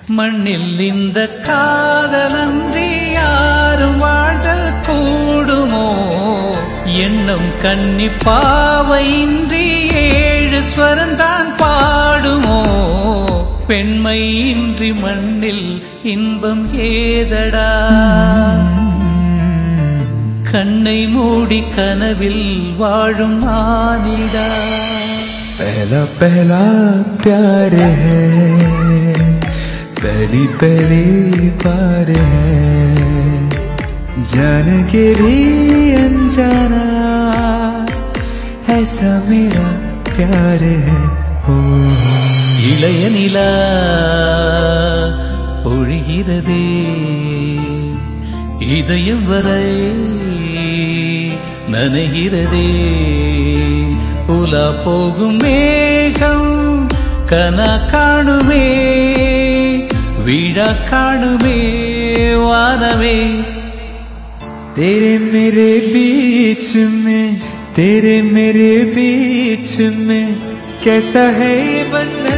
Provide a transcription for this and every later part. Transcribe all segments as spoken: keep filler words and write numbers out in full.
மண்ணில் இந்த காதலன்றி யாரும் வாழ்தல் கூடுமோ? எண்ணம் கன்னி பாவையின்றி ஏழு ஸ்வரந்தான் பாடுமோ? பெண்மையின்றி மண்ணில் இன்பம் ஏதடா? கண்ணை மூடி கனவில் வாழும் மானிடா. पहला पहला प्यार है, पहली पहली बार है, जान के भी अनजाना ऐसा मेरा प्यार है. हो இளைய நிலா பொழிகிறதே இதயம் வரை நனைகிறதே. உலா போகும் மேகம் கனா காணுமே விழா காணுமே வானமே. तेरे मेरे बीच में, तेरे मेरे बीच में कैसा है ये बंधन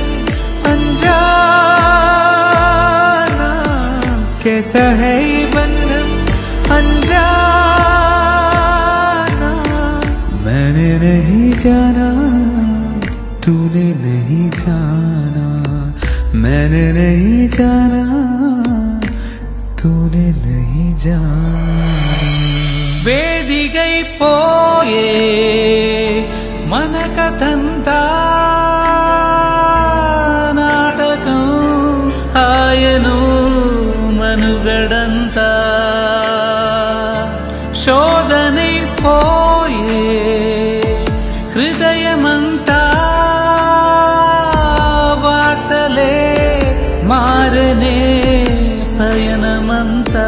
अनजाना, कैसा है ये बंधन अनजाना. मैंने नहीं जाना, तूने नहीं जाना, मैंने नहीं जाना, तूने नहीं जाना. வேதிகை போயே மனக தந்தா நாடகம் ఆయను మనుగడంత శోధனை పోయే హృదయమంతా బాటలే మారనే పయనమంతా.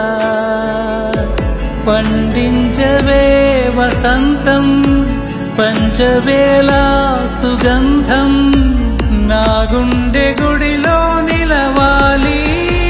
పండించవే వసంతం పంచవేల సుగంధం నా గుండె గుడిలో నిలవాలి.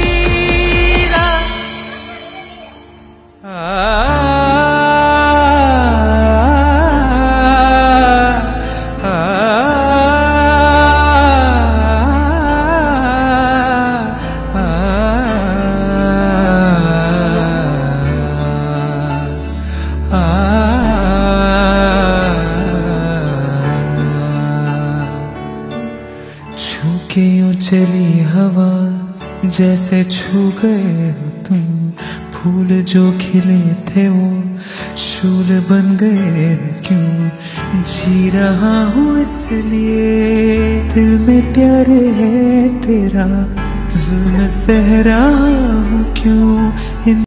छूके यूं चली हवा जैसे छू गए हो तुम. फूल जो खिले थे वो शूल बन गए. क्यों जी रहा हूँ इसलिए दिल में प्यार है तेरा, जुल्म सह रहा